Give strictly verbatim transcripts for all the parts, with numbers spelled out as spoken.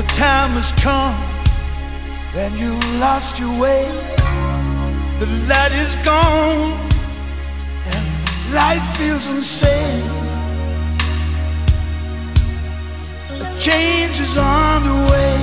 The time has come and you lost your way. The light is gone and life feels insane. A change is on the way.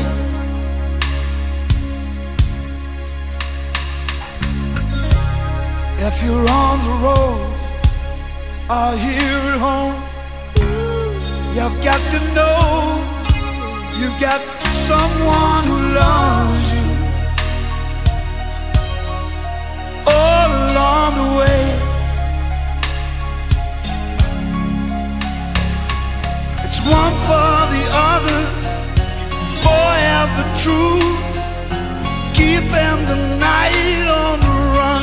If you're on the road or here at home, you've got to know you've got someone who loves you all along the way. It's one for the other, forever true, keeping the night on the run,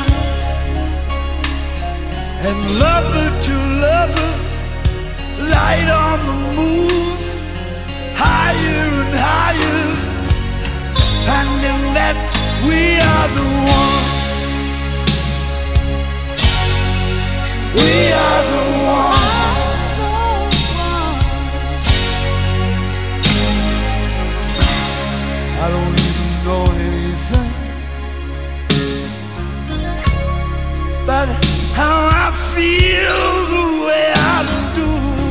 and lover to lover, light on the move, higher and higher, finding that we are the one. We are the one. I don't even know anything but how I feel the way I do.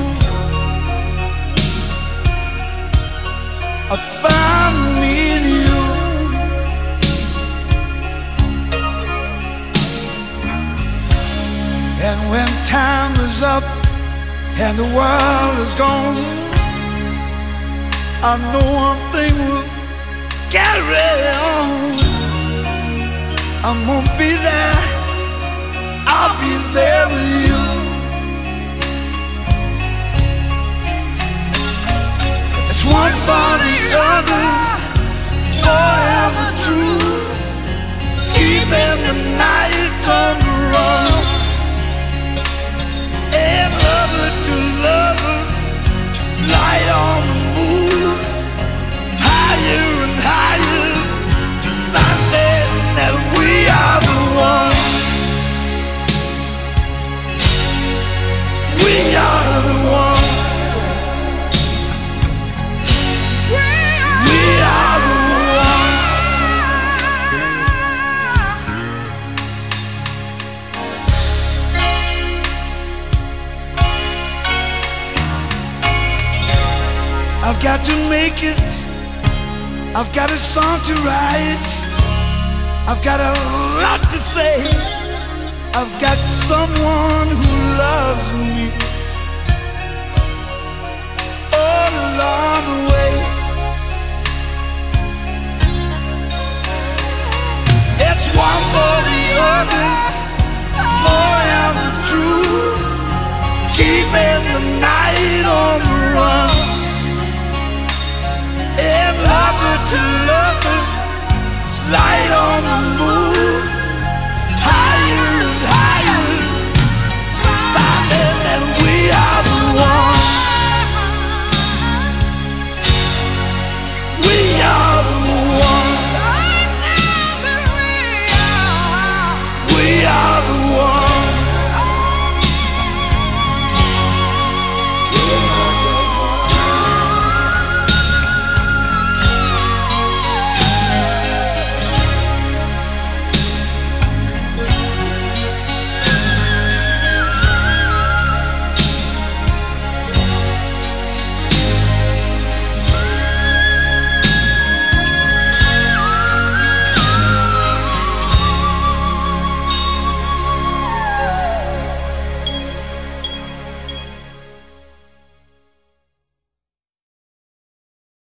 I found me in you. And when time is up and the world is gone, I know one thing will carry on. I'm gonna be there, I'll be there with you. It's one for the other, forever true, keeping the night on the run, and lover to lover, light on the move, higher and higher, finding that we are the one. We are the one. We are the one. I've got to make it. I've got a song to write. I've got a lot to say. I've got someone who loves me.